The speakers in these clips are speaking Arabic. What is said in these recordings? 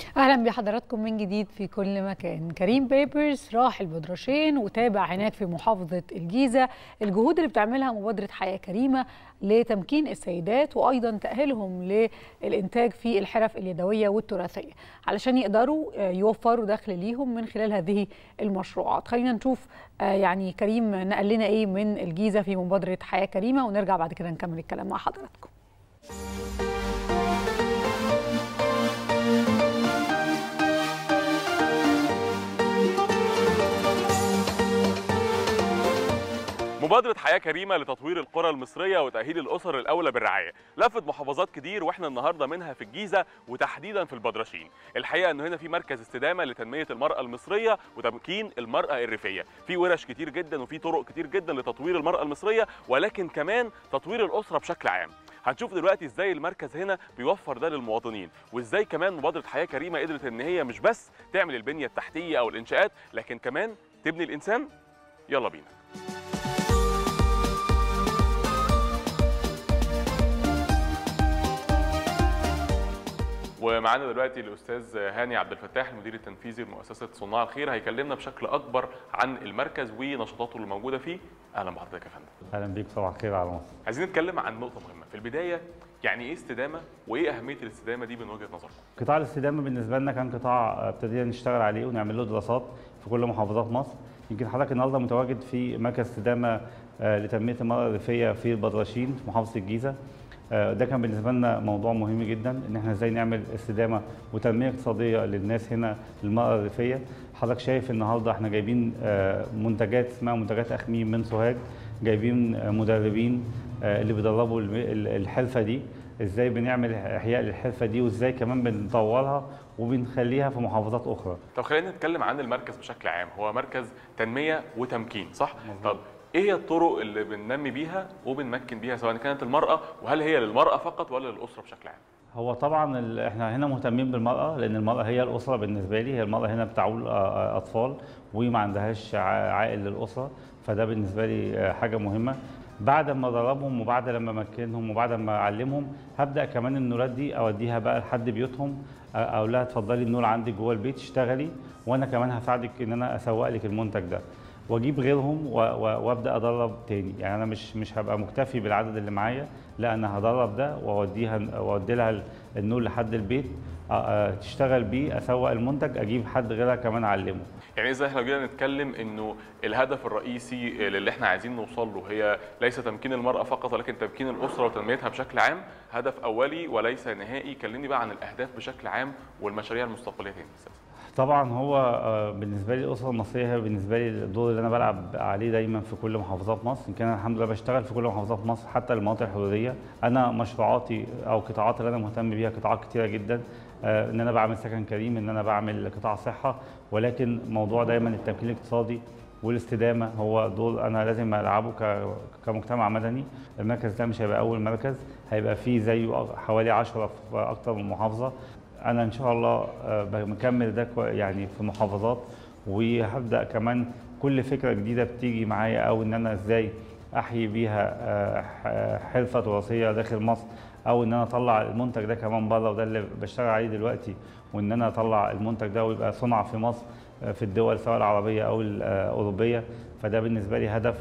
اهلا بحضراتكم من جديد في كل مكان. كريم بيبرز راح البدرشين وتابع هناك في محافظه الجيزه الجهود اللي بتعملها مبادره حياه كريمه لتمكين السيدات وايضا تاهيلهم للانتاج في الحرف اليدويه والتراثيه علشان يقدروا يوفروا دخل ليهم من خلال هذه المشروعات. خلينا نشوف يعني كريم نقل لنا ايه من الجيزه في مبادره حياه كريمه ونرجع بعد كده نكمل الكلام مع حضراتكم. مبادرة حياة كريمة لتطوير القرى المصرية وتأهيل الأسر الأولى بالرعاية لفت محافظات كتير واحنا النهارده منها في الجيزة وتحديدا في البدرشين. الحقيقة انه هنا في مركز استدامة لتنمية المرأة المصرية وتمكين المرأة الريفية، في ورش كتير جدا وفي طرق كتير جدا لتطوير المرأة المصرية ولكن كمان تطوير الأسرة بشكل عام. هنشوف دلوقتي ازاي المركز هنا بيوفر ده للمواطنين وازاي كمان مبادرة حياة كريمة قدرت ان هي مش بس تعمل البنية التحتية او الانشاءات لكن كمان تبني الانسان. يلا بينا. ومعانا دلوقتي الاستاذ هاني عبد الفتاح المدير التنفيذي لمؤسسه صناع الخير، هيكلمنا بشكل اكبر عن المركز ونشاطاته اللي موجوده فيه. اهلا بحضرتك يا فندم. اهلا بيك، صباح الخير على مصر. عايزين نتكلم عن نقطه مهمه في البدايه، يعني ايه استدامه وايه اهميه الاستدامه دي من وجهه نظركم؟ قطاع الاستدامه بالنسبه لنا كان قطاع ابتدينا نشتغل عليه ونعمل له دراسات في كل محافظات مصر. يمكن حضرتك النهارده متواجد في مركز استدامه لتنميه المراه الريفيه في البدرشين في محافظه الجيزه. ده كان بالنسبه لنا موضوع مهم جدا، ان احنا ازاي نعمل استدامه وتنميه اقتصاديه للناس هنا للمراه الريفيه. حضرتك شايف النهارده احنا جايبين منتجات اسمها منتجات اخميم من سوهاج، جايبين مدربين اللي بيدربوا الحرفه دي، ازاي بنعمل احياء للحرفه دي وازاي كمان بنطورها وبنخليها في محافظات اخرى. طب خلينا نتكلم عن المركز بشكل عام، هو مركز تنميه وتمكين صح؟ مظبوط. طب ايه هي الطرق اللي بننمي بيها وبنمكن بيها سواء كانت المرأة، وهل هي للمرأة فقط ولا للأسرة بشكل عام؟ هو طبعا احنا هنا مهتمين بالمرأة لأن المرأة هي الأسرة بالنسبة لي، هي المرأة هنا بتعول أطفال وما عندهاش عائل للأسرة، فده بالنسبة لي حاجة مهمة. بعد ما ادربهم وبعد لما امكنهم وبعد ما اعلمهم هبدا كمان النولات دي اوديها بقى لحد بيوتهم، اقول لها اتفضلي النول عندك جوه البيت اشتغلي وانا كمان هساعدك ان انا اسوق لك المنتج ده، واجيب غيرهم وابدا ادرب تاني. يعني انا مش هبقى مكتفي بالعدد اللي معايا، لا انا هدرب ده واودي لها النول لحد البيت تشتغل بيه، اسوق المنتج، اجيب حد غيرها كمان اعلمه. يعني اذا احنا جينا نتكلم انه الهدف الرئيسي اللي احنا عايزين نوصل له هي ليس تمكين المرأة فقط ولكن تمكين الأسرة وتنميتها بشكل عام، هدف أولي وليس نهائي. كلمني بقى عن الأهداف بشكل عام والمشاريع المستقبلية تاني. طبعا هو بالنسبه لي الاسره المصريه هي بالنسبه لي الدور اللي انا بلعب عليه دايما في كل محافظات مصر. يمكن انا الحمد لله بشتغل في كل محافظات مصر حتى المناطق الحدوديه. انا مشروعاتي او قطاعات اللي انا مهتم بيها قطاعات كتيره جدا، ان انا بعمل سكن كريم، ان انا بعمل قطاع صحه، ولكن موضوع دايما التمكين الاقتصادي والاستدامه هو دور انا لازم العبه كمجتمع مدني. المركز ده مش هيبقى اول مركز، هيبقى فيه زيه حوالي 10 في اكتر من محافظه. أنا إن شاء الله بكمل ده يعني في محافظات، وهبدأ كمان كل فكرة جديدة بتيجي معايا أو إن أنا إزاي أحيي بيها حرفة تراثية داخل مصر، أو إن أنا أطلع المنتج ده كمان بره، وده اللي بشتغل عليه دلوقتي، وإن أنا أطلع المنتج ده ويبقى صنع في مصر في الدول سواء العربية أو الأوروبية. فده بالنسبة لي هدف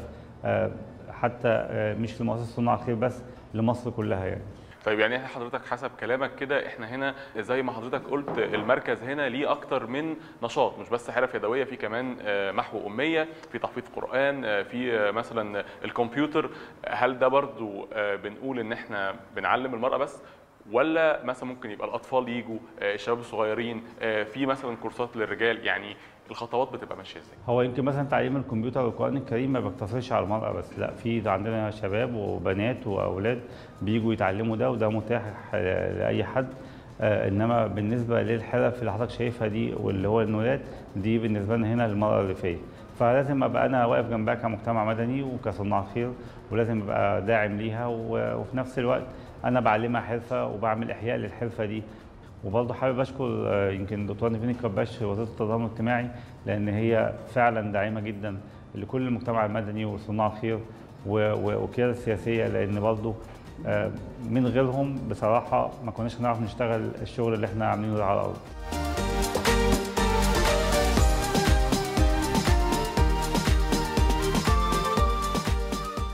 حتى مش لمؤسسة صناع الخير بس، لمصر كلها يعني. طيب يعني حضرتك حسب كلامك كده احنا هنا زي ما حضرتك قلت المركز هنا ليه اكتر من نشاط، مش بس حرف يدويه، في كمان محو اميه، في تحفيظ قران، في مثلا الكمبيوتر. هل ده برضو بنقول ان احنا بنعلم المراه بس، ولا مثلا ممكن يبقى الاطفال يجوا، الشباب الصغيرين، في مثلا كورسات للرجال؟ يعني الخطوات بتبقى ماشيه ازاي؟ هو يمكن مثلا تعليم الكمبيوتر والقرآن الكريم ما بيقتصرش على المرأة بس، لا في عندنا شباب وبنات واولاد بيجوا يتعلموا ده، وده متاح لاي حد. انما بالنسبه للحرف اللي حضرتك شايفها دي واللي هو النولات دي بالنسبه لنا هنا للمرأة الريفيه، فلازم ابقى انا واقف جنبها كمجتمع مدني وكصناع خير، ولازم ابقى داعم ليها، وفي نفس الوقت انا بعلمها حرفه وبعمل احياء للحرفه دي. وبرضه حابب اشكر يمكن دكتوره نيفين الكباش وزيره التضامن الاجتماعي، لان هي فعلا داعمه جدا لكل المجتمع المدني وصناع الخير والقياده السياسيه، لان برضه من غيرهم بصراحه ما كناش هنعرف نشتغل الشغل اللي احنا عاملينه ده على الارض.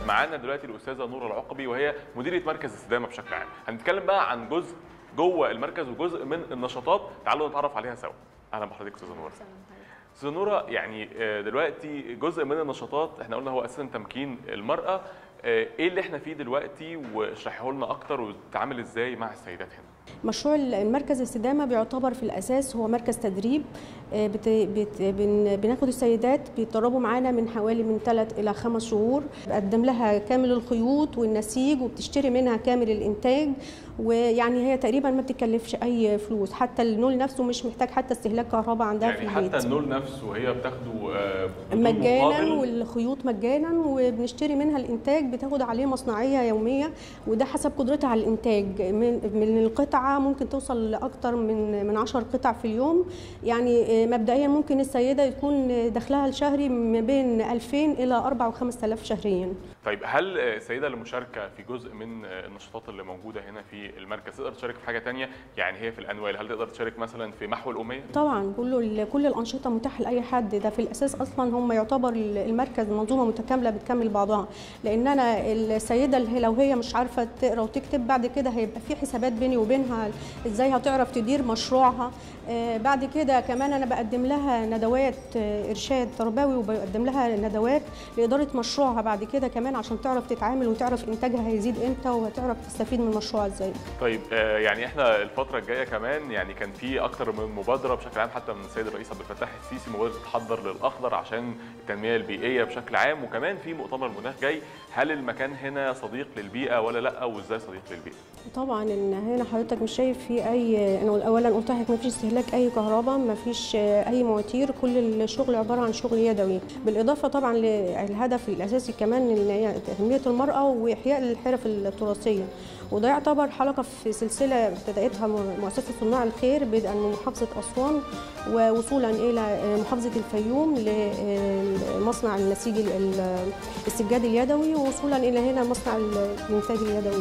معانا دلوقتي الاستاذه نوره العقبي وهي مديره مركز استدامه بشكل عام. هنتكلم بقى عن جزء جوه المركز وجزء من النشاطات، تعالوا نتعرف عليها سوا. اهلا بحضرتك استاذه نوره. استاذه نوره، يعني دلوقتي جزء من النشاطات احنا قلنا هو اساسا تمكين المراه، ايه اللي احنا فيه دلوقتي واشرحيه لنا اكتر وتتعامل ازاي مع السيدات هنا؟ مشروع المركز الاستدامه بيعتبر في الاساس هو مركز تدريب. بناخد السيدات بيتدربوا معانا من حوالي من 3 إلى 5 شهور، بقدم لها كامل الخيوط والنسيج وبتشتري منها كامل الانتاج، ويعني هي تقريبا ما بتكلفش اي فلوس، حتى النول نفسه مش محتاج حتى استهلاك كهرباء عندها يعني في البيت. حتى النول نفسه هي بتاخده مجانا والخيوط مجانا، وبنشتري منها الانتاج بتاخد عليه مصنعيه يوميه، وده حسب قدرتها على الانتاج. من القطعه ممكن توصل لاكثر من 10 قطع في اليوم. يعني مبدئيا ممكن السيده يكون دخلها الشهري ما بين 2000 الى 4 و5000 شهريا. طيب هل السيده اللي مشاركه في جزء من النشاطات اللي موجوده هنا في المركز تقدر تشارك في حاجه ثانيه؟ يعني هي في الانوال هل تقدر تشارك مثلا في محو الاميه؟ طبعا كل الانشطه متاحه لاي حد. ده في الاساس اصلا هم يعتبر المركز منظومه متكامله بتكمل بعضها، لان انا السيده اللي لو هي مش عارفه تقرا وتكتب بعد كده هيبقى في حسابات بيني وبينها ازاي هتعرف تدير مشروعها. بعد كده كمان انا بقدم لها ندوات ارشاد تربوي، وبقدم لها ندوات لاداره مشروعها بعد كده كمان عشان تعرف تتعامل وتعرف انتاجها هيزيد امتى وهتعرف تستفيد من مشروعها ازاي. طيب يعني احنا الفتره الجايه كمان يعني كان في اكتر من مبادره بشكل عام حتى من السيد الرئيس عبد الفتاح السيسي، مبادره تحضر للاخضر عشان التنميه البيئيه بشكل عام، وكمان في مؤتمر مناخ جاي. هل المكان هنا صديق للبيئه ولا لا، وازاي صديق للبيئه؟ طبعا ان هنا حضرتك مش شايف في اي، انا اولا قلت لك ما فيش استهلاك اي كهرباء، ما فيش اي مواتير، كل الشغل عباره عن شغل يدوي. بالاضافه طبعا للهدف الاساسي كمان ان هي تنميه المراه واحياء الحرف التراثيه، وده يعتبر حلقه في سلسله ابتدأتها مؤسسه صناع الخير بدءا من محافظه اسوان ووصولا الى محافظه الفيوم لمصنع النسيج السجاد اليدوي، ووصولا الى هنا مصنع الانتاج اليدوي.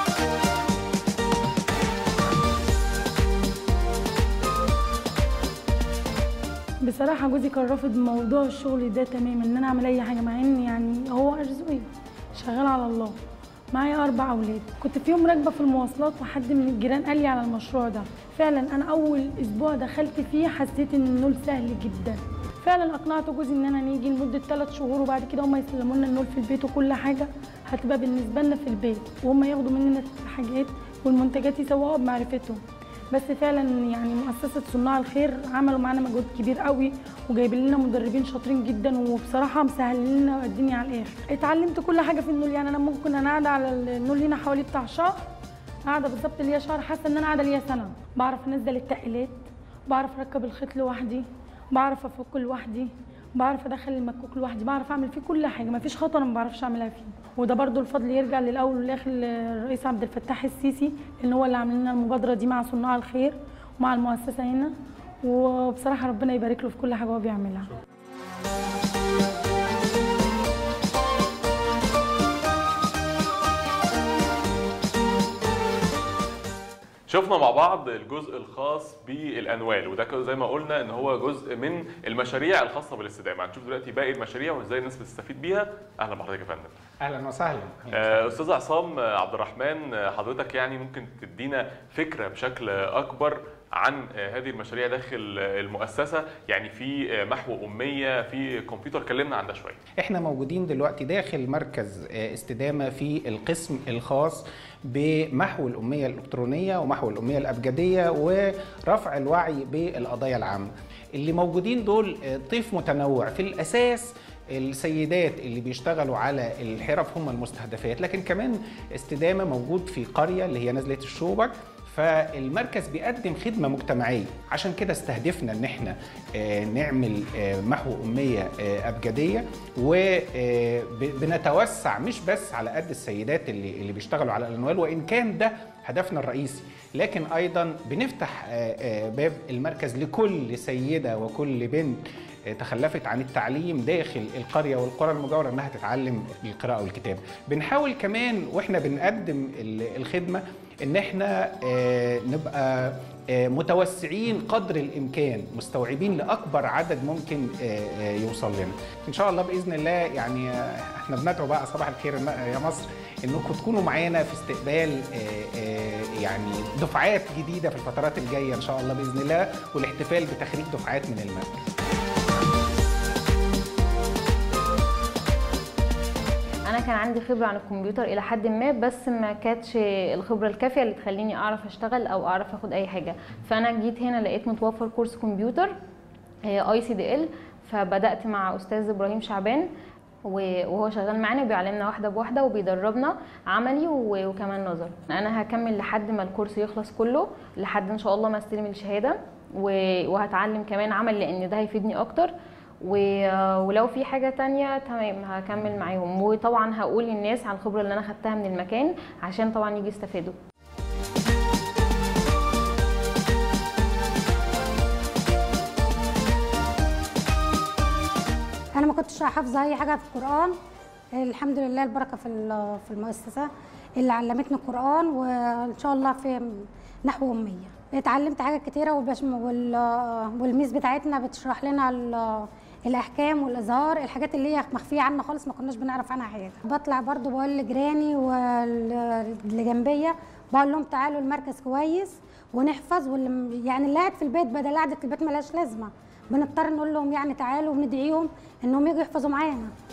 بصراحه جوزي كان رافض موضوع الشغل ده تماما، ان انا اعمل اي حاجه، مع ان يعني هو ارزقي شغال على الله. معايا 4 أولاد. كنت في يوم راكبه في المواصلات وحد من الجيران قال لي على المشروع ده. فعلا انا اول اسبوع دخلت فيه حسيت ان النول سهل جدا. فعلا اقنعت جوزي ان انا نيجي لمده 3 شهور، وبعد كده هم يسلموا لنا النول في البيت وكل حاجه هتبقى بالنسبه لنا في البيت، وهم ياخدوا مننا الحاجات والمنتجات يسووها بمعرفتهم. بس فعلا يعني مؤسسه صناع الخير عملوا معانا مجهود كبير قوي، وجايبين لنا مدربين شاطرين جدا، وبصراحه مسهلين لنا الدنيا على الاخر. اتعلمت كل حاجه في النول. يعني انا ممكن انا قاعده على النول هنا حوالي بتاع شهر، قاعده بالظبط ليا شهر، حاسه ان انا قاعده ليا سنه. بعرف انزل التقلات، بعرف اركب الخيط لوحدي، بعرف افك لوحدي، بعرف ادخل المكوك لوحدي، بعرف اعمل فيه كل حاجه، مفيش خطوه انا ما بعرفش اعملها فيه. وده برضو الفضل يرجع للاول والاخر للرئيس عبد الفتاح السيسي، لان هو اللي عامل لنا المبادره دي مع صناع الخير ومع المؤسسه هنا، وبصراحه ربنا يبارك له في كل حاجه هو بيعملها. شفنا مع بعض الجزء الخاص بالانوال، وده زي ما قلنا ان هو جزء من المشاريع الخاصه بالاستدامه. هنشوف دلوقتي باقي المشاريع وازاي الناس بتستفيد بيها. اهلا بحضرتك يا فندم. اهلا وسهلا. استاذ عصام عبد الرحمن، حضرتك يعني ممكن تدينا فكره بشكل اكبر عن هذه المشاريع داخل المؤسسه؟ يعني في محو اميه، في كمبيوتر، كلمنا عن ده شويه. احنا موجودين دلوقتي داخل مركز استدامه في القسم الخاص بمحو الاميه الالكترونيه ومحو الاميه الابجديه ورفع الوعي بالقضايا العامه. اللي موجودين دول طيف متنوع. في الاساس السيدات اللي بيشتغلوا على الحرف هم المستهدفات، لكن كمان استدامه موجود في قريه اللي هي نزله الشوبك، فالمركز بيقدم خدمة مجتمعية. عشان كده استهدفنا ان احنا نعمل محو أمية أبجدية، وبنتوسع مش بس على قد السيدات اللي بيشتغلوا على الأنوال، وإن كان ده هدفنا الرئيسي، لكن أيضا بنفتح باب المركز لكل سيدة وكل بنت تخلفت عن التعليم داخل القرية والقرى المجاورة انها تتعلم القراءة والكتابة. بنحاول كمان واحنا بنقدم الخدمة ان احنا نبقى متوسعين قدر الامكان، مستوعبين لاكبر عدد ممكن يوصل لنا ان شاء الله باذن الله. يعني احنا بندعو بقى صباح الخير يا مصر انكم تكونوا معانا في استقبال يعني دفعات جديده في الفترات الجايه ان شاء الله باذن الله، والاحتفال بتخريج دفعات من المركز. أنا كان عندي خبرة عن الكمبيوتر إلى حد ما، بس ما كانتش الخبرة الكافية اللي تخليني أعرف أشتغل أو أعرف أخد أي حاجة. فأنا جيت هنا لقيت متوفر كورس كمبيوتر ICDL، فبدأت مع أستاذ إبراهيم شعبان وهو شغال معانا بيعلمنا واحدة بواحدة وبيدربنا عملي وكمان نظر. أنا هكمل لحد ما الكورس يخلص كله، لحد إن شاء الله ما استلم الشهادة، وهتعلم كمان عمل لأن ده هيفيدني أكتر. ولو في حاجة تانية تمام هكمل معاهم، وطبعا هقول للناس عن الخبرة اللي أنا خدتها من المكان عشان طبعا يجي يستفادوا. أنا ما كنتش حافظة أي حاجة في القرآن، الحمد لله البركة في المؤسسة اللي علمتني القرآن، وإن شاء الله في نحو أمية. اتعلمت حاجات كتيرة، والميس بتاعتنا بتشرح لنا الأحكام والإظهار، الحاجات اللي هي مخفية عنا خالص ما كناش بنعرف عنها حاجة. بطلع برضو بقول لجيراني واللي جنبية، بقول لهم تعالوا المركز كويس ونحفظ، يعني اللي قاعد في البيت بدل قعدة البيت ملهاش لازمة، بنضطر نقول لهم يعني تعالوا وبندعيهم إنهم يجوا يحفظوا معانا.